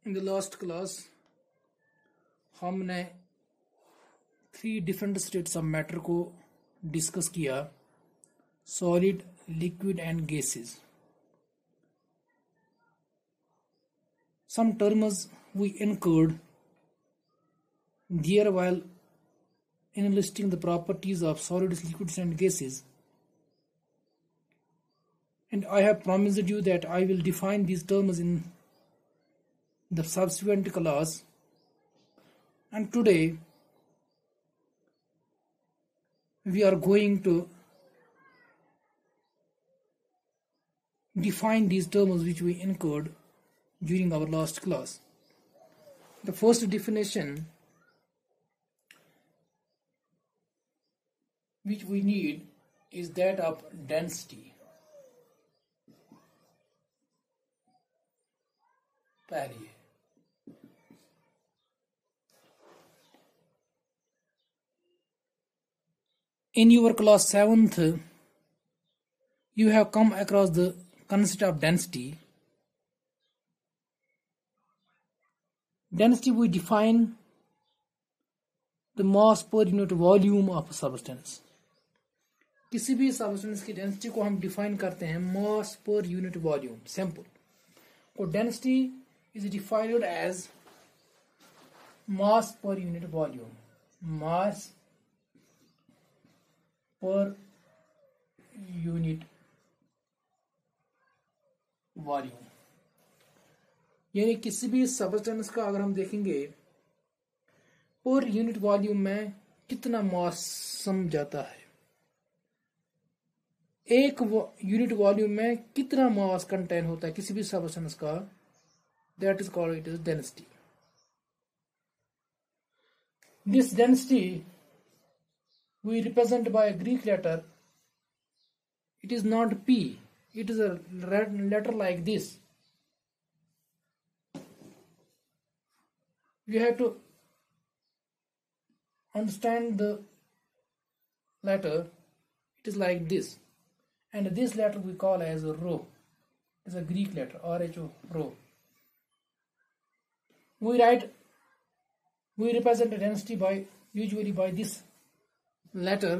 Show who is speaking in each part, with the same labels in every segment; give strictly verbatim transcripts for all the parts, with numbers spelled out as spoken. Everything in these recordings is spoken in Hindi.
Speaker 1: इन द लास्ट क्लास हमने three different states of matter को डिस्कस किया, solid, liquid and gases. Some terms we incurred there while enlisting the properties of solids, liquids and gases, and I have promised you that I will define these terms in the subsequent class. And today we are going to define these terms which we incurred during our last class. The first definition which we need is that of density. पहली है in your class seventh you have come across the concept of density. Density we define the mass per unit volume of a substance. किसी भी substance की density को हम define करते हैं mass per unit volume. Simple. So density is defined as mass per unit volume. Mass per unit volume. यानी किसी भी सबस्टेंस का अगर हम देखेंगे पर यूनिट वॉल्यूम में कितना मास सम जाता है, एक यूनिट वॉल्यूम में कितना मास कंटेन होता है किसी भी सबस्टेंस का, that is called it is density. This density we represent by Greek letter. It is not P, it is a letter like this. You have to understand the letter. It is like this, and this letter we call as a rho. It is a Greek letter, R H O, rho. We write, we represent the density by usually by this letter,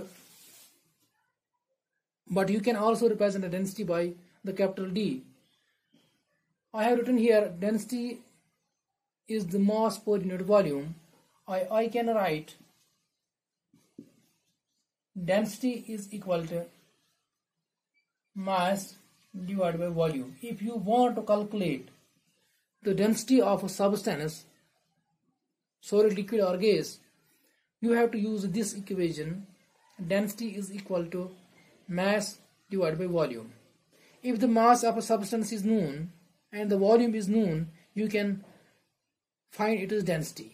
Speaker 1: but you can also represent the density by the capital D. I have written here density is the mass per unit volume. I, I can write density is equal to mass divided by volume. If you want to calculate the density of a substance, solid, liquid or gas, you have to use this equation. Density is equal to mass divided by volume. If the mass of a substance is known and the volume is known, you can find its density.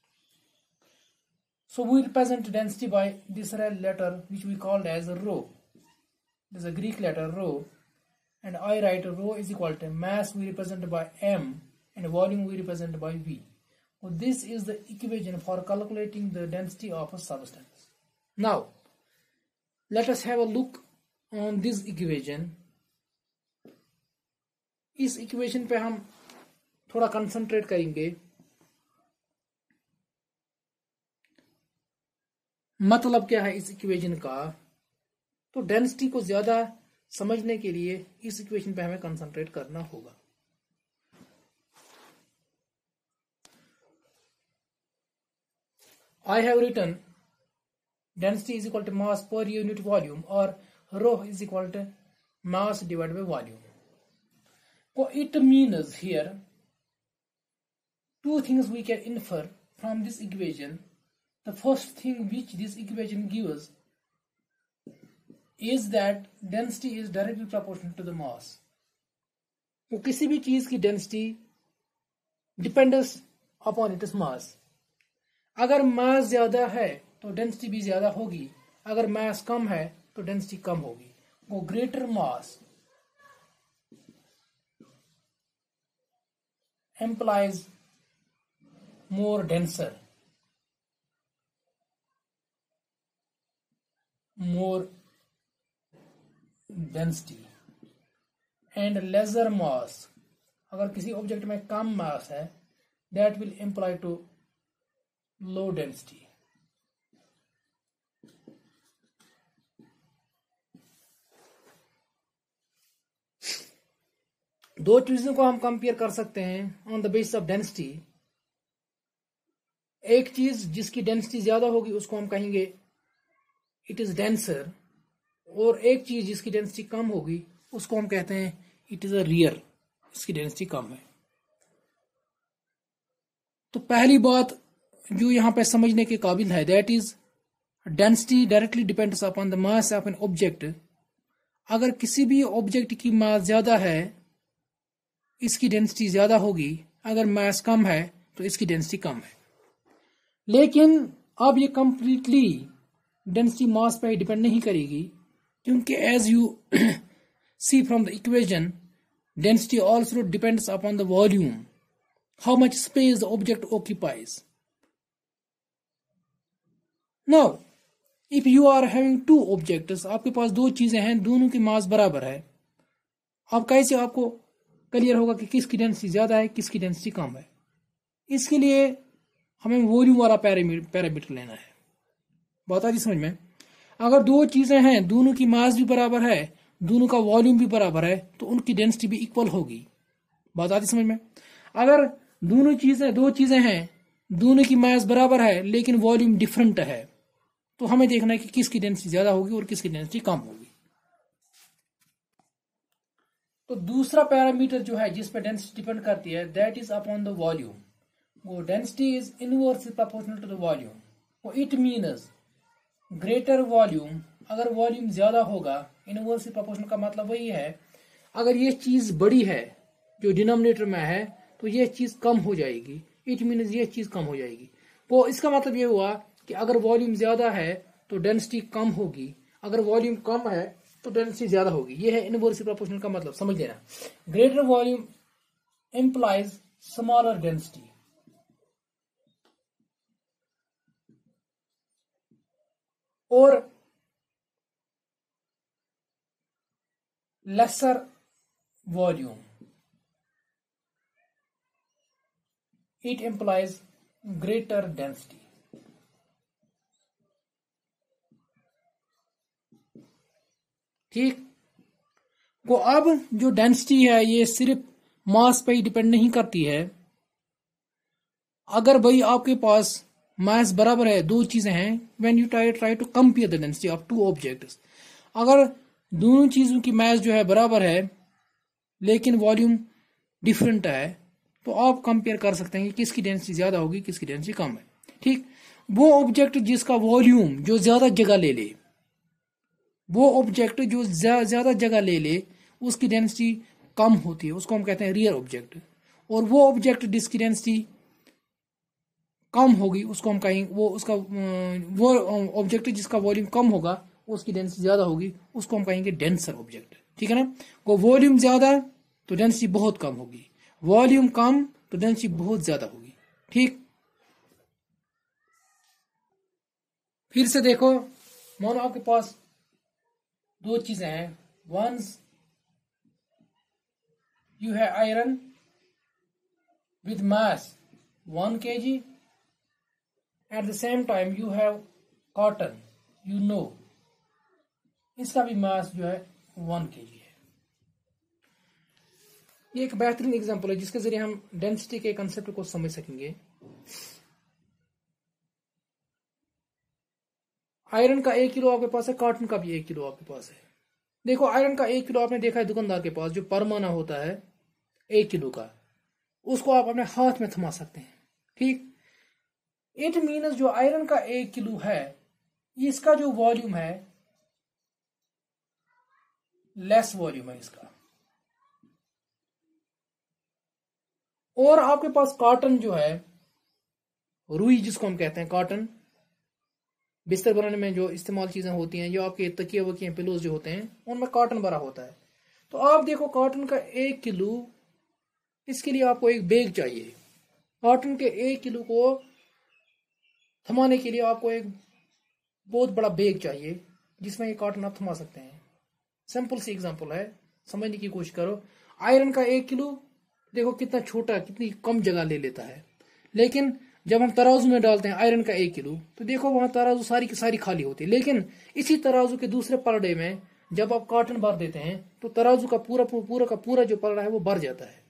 Speaker 1: So we represent density by this red letter which we called as rho. This is a Greek letter rho, and I write rho is equal to mass we represent by m and volume we represent by v. So this is the equation for calculating the density of a substance. Now let us have a look on this equation. इस equation पे हम थोड़ा concentrate करेंगे. मतलब क्या है इस इक्वेशन का, तो डेंसिटी को ज्यादा समझने के लिए इस इक्वेशन पे हमें कंसंट्रेट करना होगा. I have written density is equal to mass per unit volume, or rho is equal to mass divided by volume. So it means here two things we can infer from this equation. The first thing which this equation gives is that density is directly proportional to the mass. तो किसी भी चीज की density depends upon its mass. अगर मास ज्यादा है तो डेंसिटी भी ज्यादा होगी, अगर मास कम है तो डेंसिटी कम होगी. वो greater mass implies more denser, more density, and lesser mass. अगर किसी ऑब्जेक्ट में कम मास है that will imply to low density. दो चीजों को हम कंपेयर कर सकते हैं on the basis of density. एक चीज जिसकी डेंसिटी ज्यादा होगी उसको हम कहेंगे इट इज डेंसर, और एक चीज जिसकी डेंसिटी कम होगी उसको हम कहते हैं इट इज अ रियर, इसकी डेंसिटी कम है। तो पहली बात जो यहां पे समझने के काबिल है, that is density directly depends upon the mass of an object. अगर किसी भी ऑब्जेक्ट की मास ज्यादा है इसकी डेंसिटी ज्यादा होगी, अगर मास कम है तो इसकी डेंसिटी कम है। लेकिन अब ये कंप्लीटली डेंसिटी मास पे डिपेंड नहीं करेगी, क्योंकि as you see from the equation density also depends upon the volume, how much space the object occupies. Now if you are having two objects, आपके पास दो चीजें हैं, दोनों की मास बराबर है, अब कैसे आपको क्लियर होगा कि किसकी डेंसिटी ज्यादा है किसकी डेंसिटी कम है? इसके लिए हमें वॉल्यूम वाला पैरामीटर लेना है। बात आ रही समझ में? अगर दो चीजें हैं, दोनों की मास भी बराबर है, दोनों का वॉल्यूम भी बराबर है, तो उनकी डेंसिटी भी इक्वल होगी। बात आती समझ में? अगर दोनों चीजें दो चीजें हैं, दोनों की मास बराबर है लेकिन वॉल्यूम डिफरेंट है, तो हमें देखना है कि किसकी डेंसिटी ज्यादा होगी और किसकी डेंसिटी कम होगी। तो दूसरा पैरामीटर जो है जिस पर डेंसिटी डिपेंड करती है, that is upon the volume. वो density is inversely proportional to the volume. वो इट मीन्स ग्रेटर वॉल्यूम, अगर वॉल्यूम ज्यादा होगा, इनवर्सली प्रोपोर्शनल का मतलब वही है अगर ये चीज बड़ी है जो डिनोमिनेटर में है तो ये चीज कम हो जाएगी, इट मीन्स ये चीज कम हो जाएगी। वो इसका मतलब ये हुआ कि अगर वॉल्यूम ज्यादा है तो डेंसिटी कम होगी, अगर वॉल्यूम कम है तो डेंसिटी ज्यादा होगी। ये है इनवर्सली प्रोपोर्शनल का मतलब, समझ लेना। Greater volume implies smaller density, और lesser volume it implies greater density. ठीक। तो अब जो डेंसिटी है ये सिर्फ मास पे ही डिपेंड नहीं करती है। अगर भाई आपके पास मास बराबर है, दो चीजें हैं, when you try try to compare the density of two objects, अगर दोनों चीजों की मास जो है बराबर है लेकिन वॉल्यूम डिफरेंट है, तो आप कंपेयर कर सकते हैं कि किसकी डेंसिटी ज्यादा होगी किसकी डेंसिटी कम है। ठीक। वो ऑब्जेक्ट जिसका वॉल्यूम जो ज्यादा जगह ले ले, वो ऑब्जेक्ट जो ज्यादा जगह ले ले उसकी डेंसिटी कम होती है, उसको हम कहते हैं रियर ऑब्जेक्ट। और वो ऑब्जेक्ट जिसकी डेंसिटी कम होगी उसको हम कहेंगे, वो उसका वो ऑब्जेक्ट जिसका वॉल्यूम कम होगा उसकी डेंसिटी ज्यादा होगी, उसको हम कहेंगे डेंसर ऑब्जेक्ट। ठीक है ना? वो वॉल्यूम ज्यादा तो डेंसिटी बहुत कम होगी, वॉल्यूम कम तो डेंसिटी बहुत ज्यादा होगी। ठीक। फिर से देखो, मानो आपके पास दो चीजें हैं, once you have iron with mass one K G, at the same time you have cotton, you know इसका भी मास जो है वन के जी है। ये एक बेहतरीन एग्जांपल है जिसके जरिए हम डेंसिटी के कंसेप्ट को समझ सकेंगे। आयरन का एक किलो आपके पास है, कॉटन का भी एक किलो आपके पास है। देखो, आयरन का एक किलो आपने देखा है दुकानदार के पास, जो परमाना होता है एक किलो का, उसको आप अपने हाथ में थमा सकते हैं। ठीक। इट मीन्स जो आयरन का एक किलो है इसका जो वॉल्यूम है लेस वॉल्यूम है इसका। और आपके पास कॉटन जो है, रुई जिसको हम कहते हैं, कॉटन बिस्तर बनाने में जो इस्तेमाल चीजें होती हैं, जो आपके तकिए वकिए पिलोज जो होते हैं उनमें कॉटन भरा होता है। तो आप देखो, कॉटन का एक किलो, इसके लिए आपको एक बैग चाहिए। कॉटन के एक किलो को थमाने के लिए आपको एक बहुत बड़ा बैग चाहिए जिसमें ये कॉटन आप थमा सकते हैं। सिंपल सी एग्जांपल है, समझने की कोशिश करो। आयरन का एक किलो देखो कितना छोटा, कितनी कम जगह ले लेता है। लेकिन जब हम तराजू में डालते हैं आयरन का एक किलो तो देखो वहां तराजू सारी की सारी खाली होती है, लेकिन इसी तराजू के दूसरे पलड़े में जब आप कॉटन भर देते हैं तो तराजू का पूरा पूरा का पूरा जो पलड़ा है वो भर जाता है।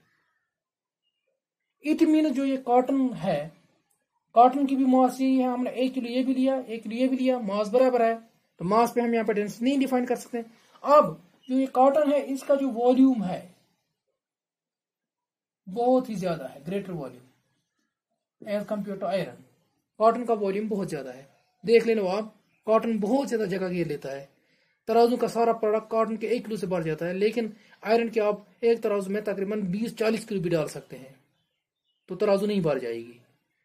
Speaker 1: इट मीन जो ये कॉटन है, कॉटन की भी मास यही है, हमने एक किलो ये भी लिया एक किलो ये भी लिया, मास बराबर है, तो मास पे हम यहाँ पे डेंसिटी नहीं डिफाइन कर सकते। अब जो ये कॉटन है इसका जो वॉल्यूम है बहुत ही ज्यादा है, greater volume as compared to iron. Cotton का वॉल्यूम बहुत ज्यादा है, देख लेना आप, कॉटन बहुत ज्यादा जगह घेर लेता है, तराजू का सारा प्रोडक्ट कॉटन के एक किलो से बढ़ जाता है, लेकिन आयरन के आप एक तराजू में तकरीबन बीस चालीस किलो भी डाल सकते हैं तो तराजू नहीं भर जाएगी।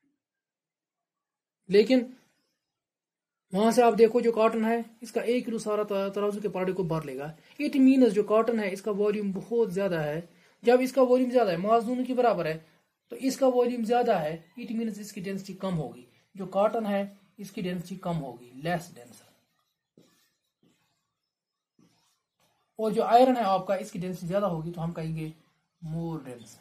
Speaker 1: लेकिन वहां से आप देखो जो कॉटन है इसका एक किलो सारा तराजू के पलड़े को भर लेगा। इट मीन्स जो कॉटन है इसका वॉल्यूम बहुत ज्यादा है। जब इसका वॉल्यूम ज्यादा है, मास दोनों के बराबर है, तो इसका वॉल्यूम ज्यादा है, इट मीन्स इसकी डेंसिटी कम होगी। जो कॉटन है इसकी डेंसिटी कम होगी, लेस डेंसर। और जो आयरन है आपका इसकी डेंसिटी ज्यादा होगी तो हम कहेंगे मोर डेंसर।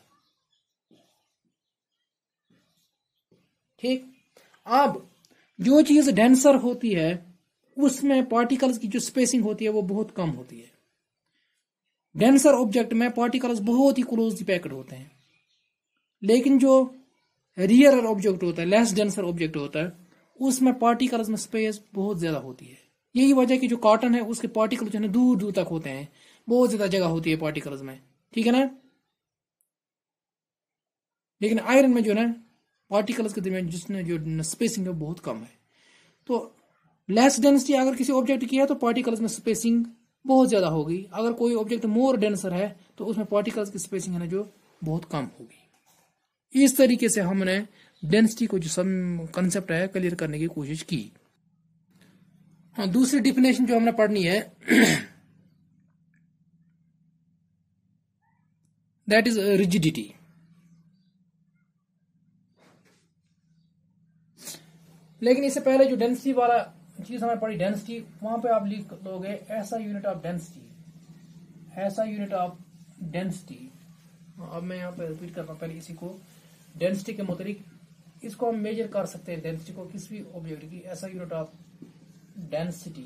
Speaker 1: ठीक। अब जो चीज डेंसर होती है उसमें पार्टिकल्स की जो स्पेसिंग होती है वो बहुत कम होती है। डेंसर ऑब्जेक्ट में पार्टिकल्स बहुत ही क्लोजली पैक्ड होते हैं, लेकिन जो रियरर ऑब्जेक्ट होता है, लेस डेंसर ऑब्जेक्ट होता है, उसमें पार्टिकल्स में स्पेस बहुत ज्यादा होती है। यही वजह कि जो कॉटन है उसके पार्टिकल जो है दूर दूर तक होते हैं, बहुत ज्यादा जगह होती है पार्टिकल्स में, ठीक है ना। लेकिन आयरन में जो है पार्टिकल्स के दरमियान जिसने जो स्पेसिंग है बहुत कम है। तो लेस डेंसिटी अगर किसी ऑब्जेक्ट की है तो पार्टिकल्स में स्पेसिंग बहुत ज्यादा होगी। अगर कोई ऑब्जेक्ट मोर डेंसर है तो उसमें पार्टिकल्स की स्पेसिंग है ना जो बहुत कम होगी। इस तरीके से हमने डेंसिटी को जो सब कंसेप्ट है क्लियर करने की कोशिश की। हाँ, दूसरी डिफिनेशन जो हमने पढ़नी है दैट इज रिजिडिटी। लेकिन इससे पहले जो डेंसिटी वाला चीज हमें पड़ी, डेंसिटी, वहां पे आप लिख लोगे SI unit of density, SI unit of density. अब मैं यहाँ पे रिपीट कर रहा हूँ पहले इसी को। डेंसिटी के मुताबिक इसको हम मेजर कर सकते हैं, डेंसिटी को किसी भी ऑब्जेक्ट की, ऐसा यूनिट ऑफ डेंसिटी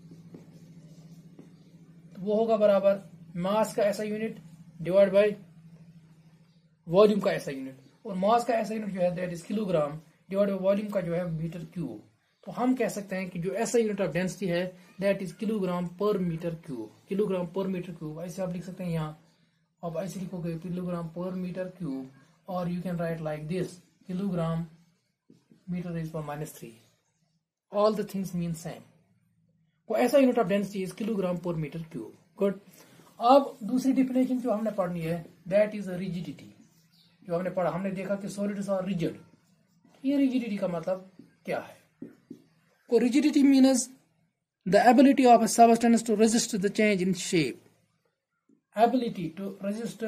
Speaker 1: तो वो होगा बराबर मास का ऐसा यूनिट डिवाइड बाय वॉल्यूम का ऐसा यूनिट। और मास का ऐसा यूनिट जो है that is kilogram divide by volume का जो है मीटर क्यूब। तो हम कह सकते हैं कि जो ऐसा यूनिट ऑफ डेंसिटी है that is kilogram per metre cube, kilogram per metre cube. ऐसे आप लिख सकते हैं यहाँ, अब ऐसे लिखोगे किलोग्राम पर मीटर क्यूब, और you can write like this kilogram metre is per minus three, all the things mean same. तो SI unit of density is kilogram per metre cube. Good. अब दूसरी डिफिनेशन जो हमने पढ़नी है दैट इज रिजिडिटी। जो हमने पढ़ा, हमने देखा कि सॉलिड्स आर रिजिड। ये रिजिडिटी का मतलब क्या है? को rigidity means the ability of a substance to resist the change in shape, ability to resist,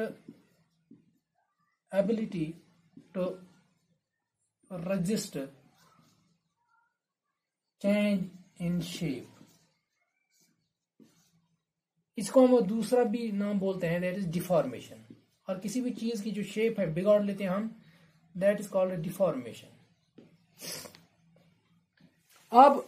Speaker 1: ability to resist change in shape. इसको हम दूसरा भी नाम बोलते हैं दैट इज डिफॉर्मेशन। और किसी भी चीज की जो शेप है बिगाड़ लेते हैं हम, दैट इज कॉल्ड डिफॉर्मेशन। अब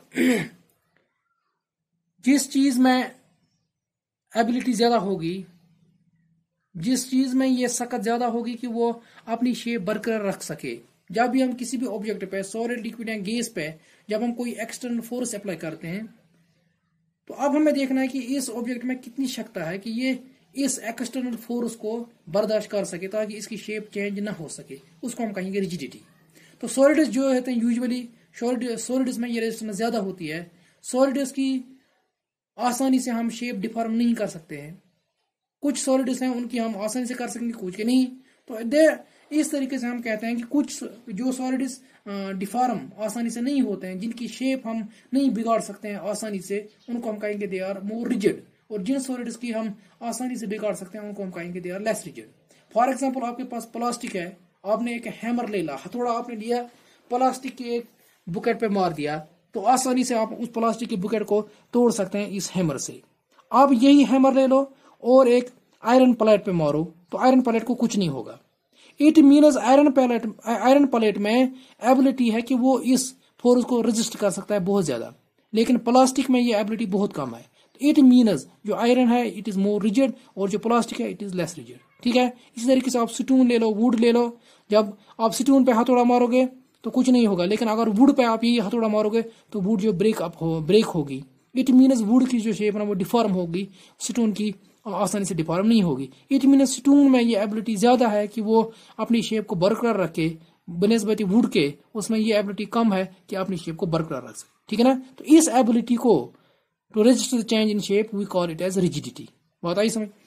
Speaker 1: जिस चीज में एबिलिटी ज्यादा होगी, जिस चीज में ये सकत ज्यादा होगी कि वो अपनी शेप बरकरार रख सके, जब भी हम किसी भी ऑब्जेक्ट पे, सॉलिड, लिक्विड या गैस पे जब हम कोई एक्सटर्नल फोर्स अप्लाई करते हैं, तो अब हमें देखना है कि इस ऑब्जेक्ट में कितनी क्षमता है कि ये इस एक्सटर्नल फोर्स को बर्दाश्त कर सके ताकि इसकी शेप चेंज ना हो सके। उसको हम कहेंगे रिजिडिटी। तो सॉलिड्स जो होते हैं यूजुअली सॉलिड सॉलिड्स में ये रेजिस्टेंस ज्यादा होती है। सॉलिड्स की आसानी से हम शेप डिफॉर्म नहीं कर सकते हैं। कुछ सॉलिड्स हैं उनकी हम आसानी से कर सकेंगे, कुछ के नहीं। तो दे इस तरीके से हम कहते हैं कि कुछ जो सॉलिड्स डिफॉर्म आसानी से नहीं होते हैं, जिनकी शेप हम नहीं बिगाड़ सकते हैं आसानी से, उनको हम कहेंगे दे आर मोर रिजिड। और जिन सॉलिड्स की हम आसानी से बिगाड़ सकते हैं उनको हम कहेंगे they are less rigid. For example, आपके पास प्लास्टिक है, आपने एक हैमर ले ला, हथौड़ा आपने लिया, प्लास्टिक के एक बुकेट पे मार दिया, तो आसानी से आप उस प्लास्टिक के बुकेट को तोड़ सकते हैं इस हैमर से। अब यही हैमर ले लो और एक आयरन प्लेट पे मारो तो आयरन प्लेट को कुछ नहीं होगा। It means iron plate iron plate में एबिलिटी है कि वो इस फोर्स को रेजिस्ट कर सकता है बहुत ज्यादा, लेकिन प्लास्टिक में ये एबिलिटी बहुत कम है। इट मीन्स जो आयरन है इट इज मोर रिजिड और जो प्लास्टिक है इट इज लेस रिजिड। ठीक है, इसी तरीके से आप स्टोन ले लो, वुड ले लो, जब आप स्टोन पे हथौड़ा मारोगे तो कुछ नहीं होगा, लेकिन अगर वुड पे आप ये हथौड़ा मारोगे तो वुड जो ब्रेक अप हो ब्रेक होगी। इट मीन्स वुड की जो शेप है वो डिफॉर्म होगी, स्टोन की आसानी से डिफॉर्म नहीं होगी। इट मीन्स स्टोन में ये एबिलिटी ज्यादा है कि वो अपनी शेप को बरकरार रखे, बनस्बत वुड के उसमें ये एबिलिटी कम है कि अपनी शेप को बरकरार रख सके। ठीक है ना, तो इस एबिलिटी को to resist the change in shape we call it as rigidity. बात आई समझ।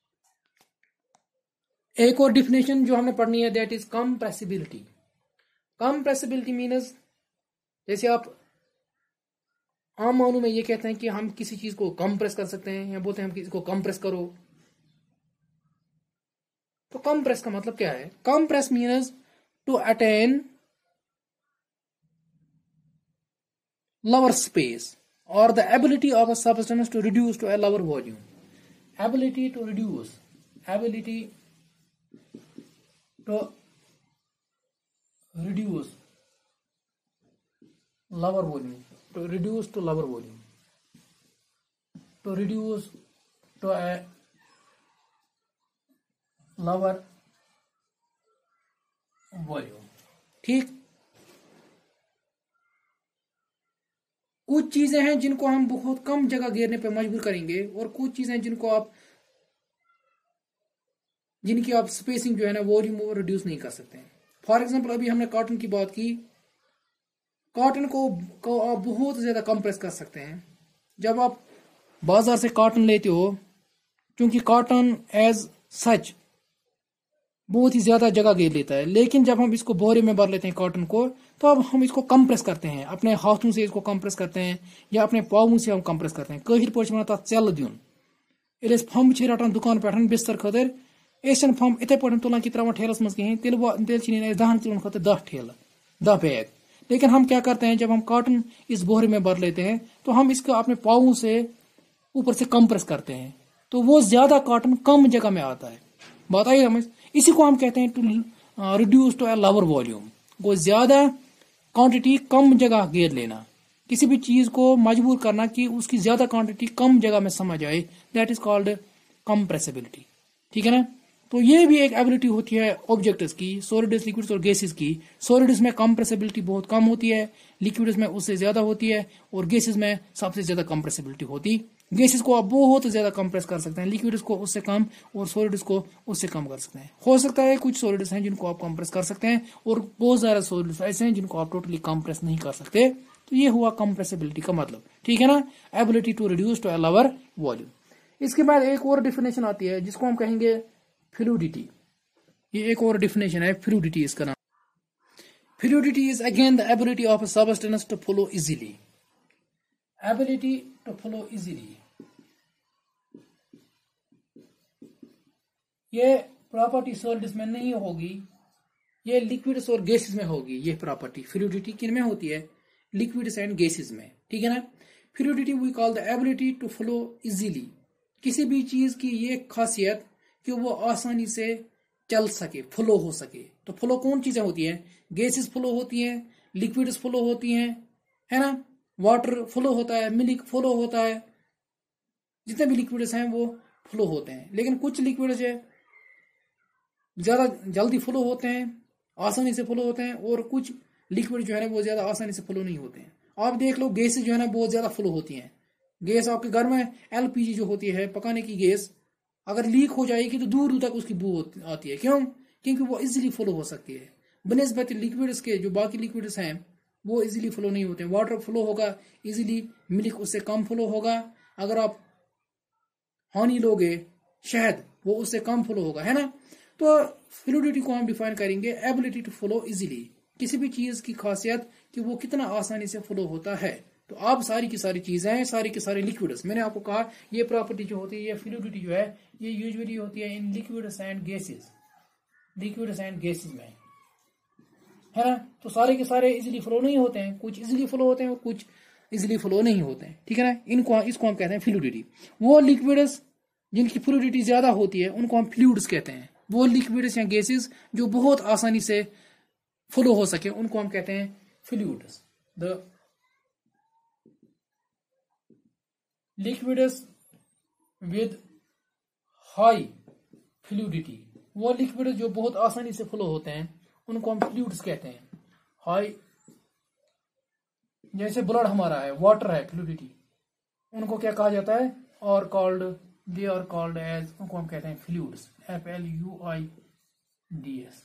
Speaker 1: एक और डिफिनेशन जो हमने पढ़नी है that is compressibility. Compressibility means जैसे आप आम मानों में ये कहते हैं कि हम किसी चीज को कंप्रेस कर सकते हैं, या बोलते हैं हम किसी को कंप्रेस करो। तो कंप्रेस का मतलब क्या है? Compress means to attain lower space or the ability of a substance to reduce to a lower volume. Ability to reduce, ability to reduce lower volume, to reduce to lower volume, to reduce to a lower volume. ठीक, कुछ चीजें हैं जिनको हम बहुत कम जगह घेरने पे मजबूर करेंगे, और कुछ चीजें जिनको आप जिनकी आप स्पेसिंग जो है ना वॉल्यूम वो रिड्यूस नहीं कर सकते हैं। फॉर एग्जांपल अभी हमने कॉटन की बात की, कॉटन को, को आप बहुत ज्यादा कंप्रेस कर सकते हैं। जब आप बाजार से कॉटन लेते हो, क्योंकि कॉटन एज सच बहुत ही ज्यादा जगह घेर लेता है, लेकिन जब हम इसको बोरे में भर लेते हैं कॉटन को, तो अब हम इसको कंप्रेस करते हैं, अपने हाथों से इसको कंप्रेस करते हैं या अपने पावों से हम कंप्रेस करते हैं। कहिर पे वन तथ चल दिन, ये फम रटान दुकान पे बिस्तर खतर अन फम इथे पे तुलान कि त्रावान ठेलस मज कहें, तेल तेल दहन किलोन खतर दह ठेल दह बैग। लेकिन हम क्या करते हैं, जब हम कॉटन इस बोरे में भर लेते हैं तो हम इसको अपने पावों से ऊपर से कंप्रेस करते हैं, तो वो ज्यादा कॉटन कम जगह में आता है। बात आई समझ। इसी को हम कहते हैं to reduce to a lower volume, वो ज्यादा क्वांटिटी कम जगह घेर लेना, किसी भी चीज को मजबूर करना कि उसकी ज्यादा क्वांटिटी कम जगह में समझ आए, दैट इज कॉल्ड कंप्रेसिबिलिटी। ठीक है ना, तो ये भी एक एबिलिटी होती है ऑब्जेक्ट्स की, सॉलिड्स, लिक्विड्स और गैसेस की। सॉलिड्स में कंप्रेसिबिलिटी बहुत कम होती है, लिक्विड्स में उससे ज्यादा होती है, और गैसेस में सबसे ज्यादा कंप्रेसिबिलिटी होती। गैसेस को आप बहुत ज्यादा कंप्रेस कर सकते हैं, लिक्विड्स को उससे कम और सॉलिड्स को उससे कम कर सकते हैं। हो सकता है कुछ सॉलिड्स हैं जिनको आप कंप्रेस कर सकते हैं, और बहुत ज्यादा सॉलिड्स ऐसे हैं जिनको आप टोटली कंप्रेस नहीं कर सकते। तो ये हुआ कंप्रेसिबिलिटी का मतलब। ठीक है ना, ability to reduce to a lower volume. इसके बाद एक और डिफिनेशन आती है जिसको हम कहेंगे फ्लूइडिटी। ये एक और डिफिनेशन है फ्लूइडिटी इसका नाम। Fluidity is again the ability of a substance to flow easily, ability to flow easily. ये प्रॉपर्टी सॉलिड्स में नहीं होगी, ये लिक्विड्स और गैसेस में होगी। ये प्रॉपर्टी फ्लूइडिटी किन में होती है? लिक्विड्स एंड गैसेस में। ठीक है ना, fluidity we call the ability to flow easily. किसी भी चीज की ये खासियत कि वो आसानी से चल सके, फ्लो हो सके। तो फ्लो कौन चीजें होती हैं? गैसेस फ्लो होती हैं, लिक्विड्स फ्लो होती हैं, है ना, वाटर फ्लो होता है, मिल्क फ्लो होता है, जितने भी लिक्विड्स हैं वो फ्लो होते हैं। लेकिन कुछ लिक्विड्स है ज्यादा जल्दी फ्लो होते हैं, आसानी से फ्लो होते हैं, और कुछ लिक्विड जो है ना वो ज्यादा आसानी से फ्लो नहीं होते हैं। आप देख लो गैस जो है ना बहुत ज्यादा फ्लो होती हैं। गैस आपके घर में एलपीजी जो होती है पकाने की गैस, अगर लीक हो जाएगी तो दूर दूर तक उसकी बू आती है। क्यों? क्योंकि वो इजीली फ्लो हो सकती है, बनस्बत लिक्विड्स के जो बाकी लिक्विड्स हैं वो इजीली फ्लो नहीं होते हैं। वाटर फ्लो होगा इजीली, मिल्क उससे कम फ्लो होगा। अगर आप हनी लोगे, शहद, वो उससे कम फ्लो होगा, है ना। तो फ्लूइडिटी को हम डिफाइन करेंगे एबिलिटी टू फ्लो इजीली, किसी भी चीज की खासियत कि वो कितना आसानी से फ्लो होता है। तो आप सारी की सारी चीजें, सारी के सारे लिक्विड्स, मैंने आपको कहा ये प्रॉपर्टी जो होती है, ये फ्लूइडिटी जो है ये यूजुअली होती है in liquids and gases, liquids and gases में, है ना। तो सारे के सारे इजीली फ्लो नहीं होते हैं, कुछ इजीली फ्लो होते हैं और कुछ इजीली फ्लो नहीं होते हैं। ठीक है ना, इनको इसको हम कहते हैं फ्लूइडिटी। वो लिक्विड्स जिनकी फ्लूइडिटी ज्यादा होती है उनको हम फ्लूइड्स कहते हैं, वो लिक्विड्स या गैसेस जो बहुत आसानी से फ्लो हो सके उनको हम कहते हैं fluids. The liquids with high fluidity, वो लिक्विड जो बहुत आसानी से फ्लो होते हैं उनको हम फ्लूइड्स कहते हैं। हाई, जैसे ब्लड हमारा है, वाटर है, फ्लूइडिटी, उनको क्या कहा जाता है? और called, they are called as, उनको हम कहते हैं fluids, F L U I D S,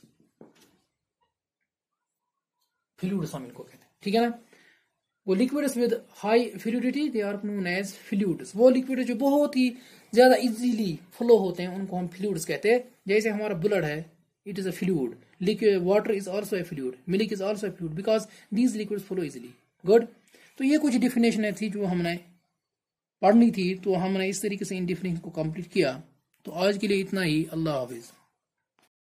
Speaker 1: fluids हम इनको कहते हैं, ठीक है ना। वो liquids with high fluidity they are known as fluids, वो लिक्विड जो बहुत ही ज्यादा इजीली फ्लो होते हैं उनको हम फ्लूइड्स कहते हैं। जैसे हमारा ब्लड है, it is a fluid, liquid water is also a fluid, milk is also a fluid because these liquids flow easily. Good, तो ये कुछ डिफिनेशन थी जो हमने पढ़नी थी, तो हमने इस तरीके से इन डिफिनेशन को कंप्लीट किया। तो आज के लिए इतना ही, अल्लाह हाफिज।